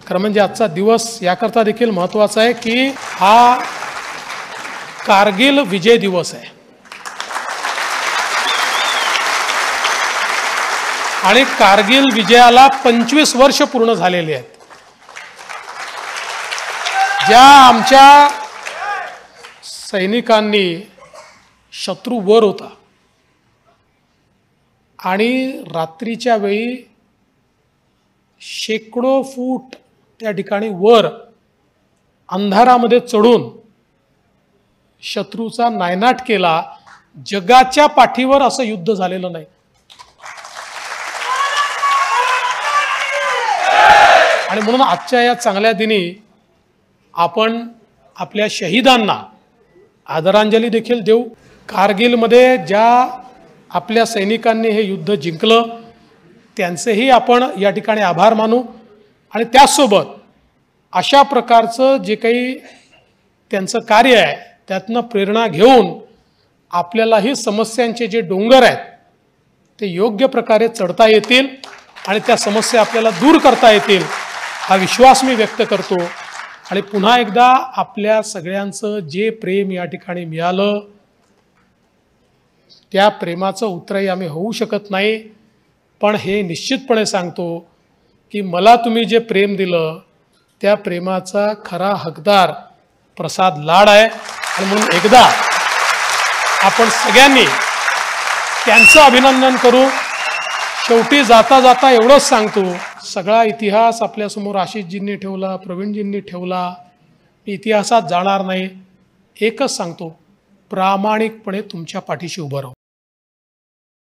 खरं म्हणजे आजचा दिवस याकरता देखील महत्त्वाचा आहे की हा कारगिल विजय दिवस आहे आणि कारगिल विजयाला 25 वर्ष पूर्ण झालेली आहेत। ज्या आमच्या सैनिकांनी शत्रू वर होता आणि रात्रीच्या वेळी शेकडो फूट त्या ठिकाणी वर अंधारामध्ये चढून शत्रूचा नायनाट केला, जगाच्या पाठीवर असं युद्ध झालेलं नाही। आणि म्हणून आजच्या या चांगल्या दिनी आपण आपल्या शहीदांना आदरांजली देखील देऊ। कारगिलमध्ये ज्या आपल्या सैनिकांनी हे युद्ध जिंकलं त्यांचेही आपण या ठिकाणी आभार मानू आणि त्यासोबत अशा प्रकारचं जे काही त्यांचं कार्य आहे त्यातनं प्रेरणा घेऊन आपल्यालाही समस्यांचे जे डोंगर आहेत ते योग्य प्रकारे चढता येतील आणि त्या समस्या आपल्याला दूर करता येतील हा विश्वास मी व्यक्त करतो। आणि पुन्हा एकदा आपल्या सगळ्यांचं जे प्रेम या ठिकाणी मिळालं त्या प्रेमाचं उत्तरही आम्ही होऊ शकत नाही, पण हे निश्चितपणे सांगतो की मला तुम्ही जे प्रेम दिलं त्या प्रेमाचा खरा हकदार प्रसाद लाड आहे। आणि म्हणून एकदा आपण सगळ्यांनी त्यांचं अभिनंदन करू। शेवटी जाता जाता एवढंच सांगतो, सगळा इतिहास आपल्यासमोर आशिषजींनी ठेवला, प्रवीणजींनी ठेवला, मी इतिहासात जाणार नाही। एकच सांगतो, प्रामाणिकपणे तुमच्या पाठीशी उभं राहू।